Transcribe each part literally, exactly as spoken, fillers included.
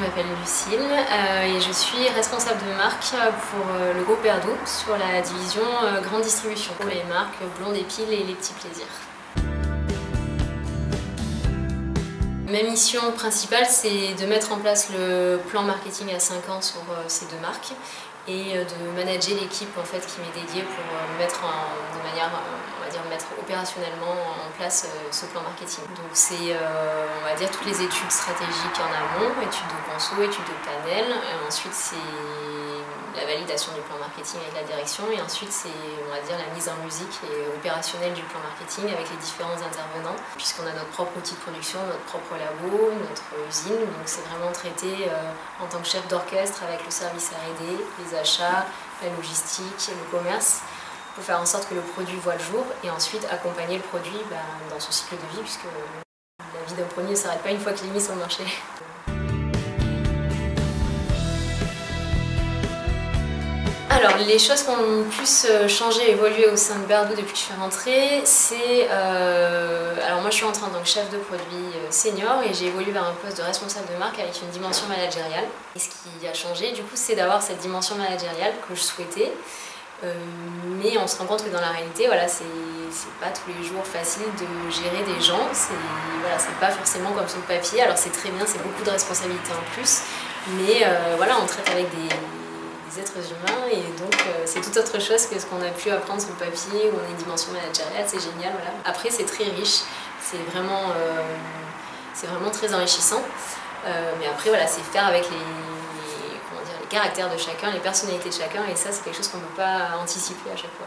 m'appelle Lucille euh, et je suis responsable de marque pour euh, le groupe Berdou sur la division euh, grande distribution pour les marques Blonde et Pile et Les Petits Plaisirs. Ma mission principale, c'est de mettre en place le plan marketing à cinq ans sur euh, ces deux marques et euh, de manager l'équipe en fait, qui m'est dédiée pour euh, mettre en, de manière, euh, on va dire, mettre opérationnellement en place euh, ce plan marketing. Donc c'est, euh, on va dire, toutes les études stratégiques en amont, études de conso, études de panel, et ensuite c'est la validation du plan marketing avec la direction et ensuite c'est, on va dire, la mise en musique et opérationnelle du plan marketing avec les différents intervenants puisqu'on a notre propre outil de production, notre propre labo, notre usine, donc c'est vraiment traité euh, en tant que chef d'orchestre avec le service R et D, les achats, la logistique et le commerce pour faire en sorte que le produit voit le jour et ensuite accompagner le produit bah, dans son cycle de vie puisque la vie d'un produit ne s'arrête pas une fois qu'il est mis sur le marché. Alors, les choses qui ont le plus changé et évolué au sein de Berdou depuis que je suis rentrée, c'est... Euh, alors moi je suis rentrée en tant que chef de produit senior et j'ai évolué vers un poste de responsable de marque avec une dimension managériale. Et ce qui a changé, du coup, c'est d'avoir cette dimension managériale que je souhaitais. Euh, mais on se rend compte que dans la réalité, voilà, c'est pas tous les jours facile de gérer des gens. C'est voilà, pas forcément comme sur le papier. Alors c'est très bien, c'est beaucoup de responsabilités en plus. Mais euh, voilà, on traite avec des... êtres humains et donc euh, c'est tout autre chose que ce qu'on a pu apprendre sur le papier où on a une dimension managériale, c'est génial. Voilà. Après c'est très riche, c'est vraiment, euh, c'est vraiment très enrichissant, euh, mais après voilà, c'est faire avec les, les, comment dire, les caractères de chacun, les personnalités de chacun et ça c'est quelque chose qu'on ne peut pas anticiper à chaque fois.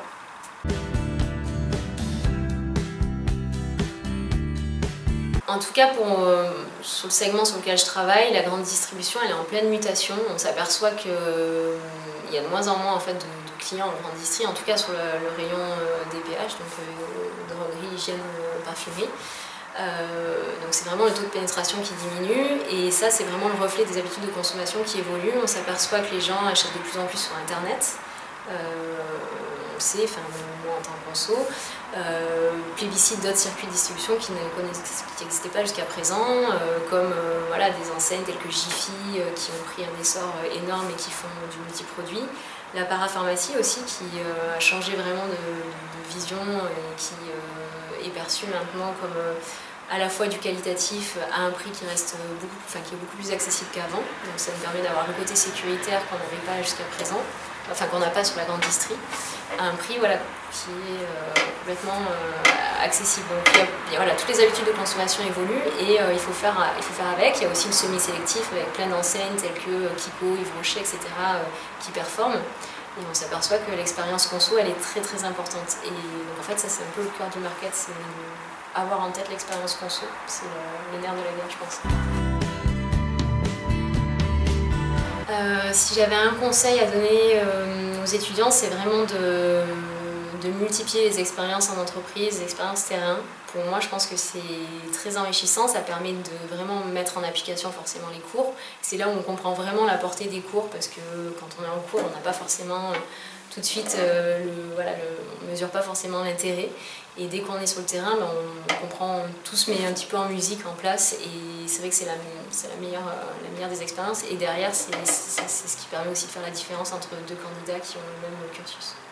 En tout cas, pour, euh, sur le segment sur lequel je travaille, la grande distribution elle est en pleine mutation. On s'aperçoit qu'il euh, y a de moins en moins en fait, de, de clients en grande distrie, en tout cas sur le, le rayon euh, D P H, donc euh, droguerie, hygiène, euh, parfumerie. Euh, donc c'est vraiment le taux de pénétration qui diminue et ça c'est vraiment le reflet des habitudes de consommation qui évoluent. On s'aperçoit que les gens achètent de plus en plus sur internet. Euh, on le sait, enfin, moi en tant que conso, euh, plébiscite d'autres circuits de distribution qui n'existaient pas jusqu'à présent, euh, comme euh, voilà, des enseignes telles que Jiffy euh, qui ont pris un essor euh, énorme et qui font du multiproduit. La parapharmacie aussi qui euh, a changé vraiment de, de vision et qui euh, est perçue maintenant comme euh, à la fois du qualitatif à un prix qui reste beaucoup, enfin, qui est beaucoup plus accessible qu'avant. Donc ça me permet d'avoir le côté sécuritaire qu'on n'avait pas jusqu'à présent, enfin qu'on n'a pas sur la grande distrie, à un prix voilà, qui est euh, complètement euh, accessible. Donc il y a, il y a, voilà, toutes les habitudes de consommation évoluent et euh, il, faut faire, il faut faire avec. Il y a aussi le semi-sélectif avec plein d'enseignes telles que Kiko, Yves Rocher, et cetera euh, qui performent. Et on s'aperçoit que l'expérience conso elle est très très importante. Et donc en fait ça c'est un peu le cœur du market, c'est avoir en tête l'expérience conso, c'est le, le nerf de la guerre je pense. Euh, si j'avais un conseil à donner euh, aux étudiants, c'est vraiment de, de multiplier les expériences en entreprise, les expériences terrain. Pour moi, je pense que c'est très enrichissant, ça permet de vraiment mettre en application forcément les cours. C'est là où on comprend vraiment la portée des cours, parce que quand on est en cours, on n'a pas forcément euh, tout de suite, euh, le, voilà, le, on ne mesure pas forcément l'intérêt. Et dès qu'on est sur le terrain, ben on, on comprend, tout se met un petit peu en musique en place et c'est vrai que c'est la, la, meilleure, la meilleure des expériences. Et derrière, c'est ce qui permet aussi de faire la différence entre deux candidats qui ont le même cursus.